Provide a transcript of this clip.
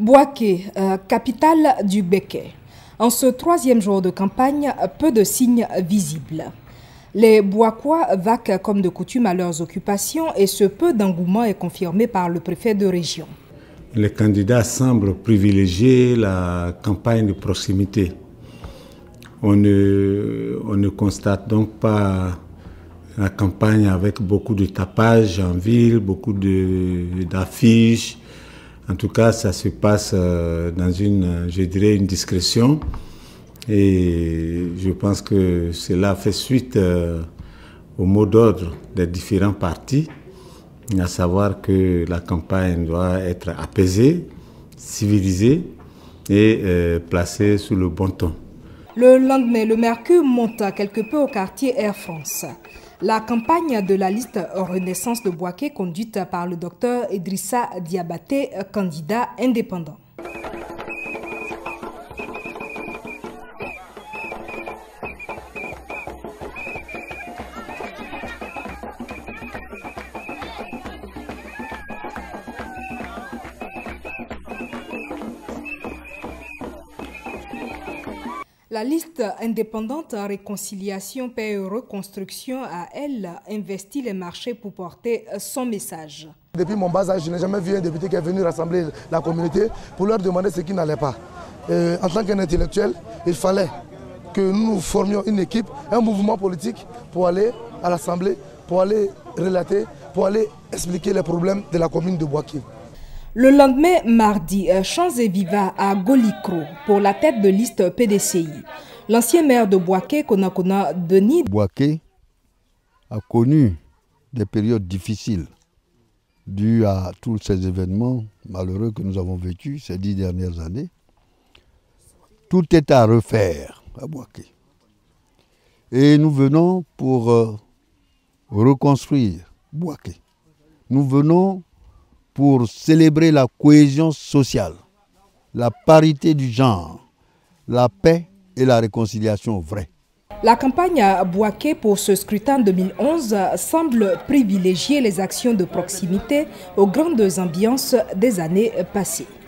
Bouaké, capitale du Béké. En ce troisième jour de campagne, peu de signes visibles. Les Bouakois vaquent comme de coutume à leurs occupations et ce peu d'engouement est confirmé par le préfet de région. Les candidats semblent privilégier la campagne de proximité. On ne constate donc pas la campagne avec beaucoup de tapage en ville, beaucoup d'affiches. En tout cas, ça se passe dans une discrétion. Et je pense que cela fait suite au mot d'ordre des différents partis, à savoir que la campagne doit être apaisée, civilisée et placée sous le bon ton. Le lendemain, le mercure monte quelque peu au quartier Air France. La campagne de la liste Renaissance de Bouaké, conduite par le docteur Idrissa Diabaté, candidat indépendant. La liste indépendante Réconciliation, Paix et Reconstruction a, elle, investi les marchés pour porter son message. Depuis mon bas âge, je n'ai jamais vu un député qui est venu rassembler la communauté pour leur demander ce qui n'allait pas. En tant qu'intellectuel, il fallait que nous formions une équipe, un mouvement politique pour aller à l'Assemblée, pour aller relater, pour aller expliquer les problèmes de la commune de Bouaké. Le lendemain, mardi, Chants et Viva à Golikro pour la tête de liste PDCI. L'ancien maire de Bouaké, Konakona Denis Bouaké a connu des périodes difficiles dues à tous ces événements malheureux que nous avons vécus ces 10 dernières années. Tout est à refaire à Bouaké. Et nous venons pour reconstruire Bouaké. Nous venons pour célébrer la cohésion sociale, la parité du genre, la paix et la réconciliation vraie. La campagne à Bouaké pour ce scrutin 2011 semble privilégier les actions de proximité aux grandes ambiances des années passées.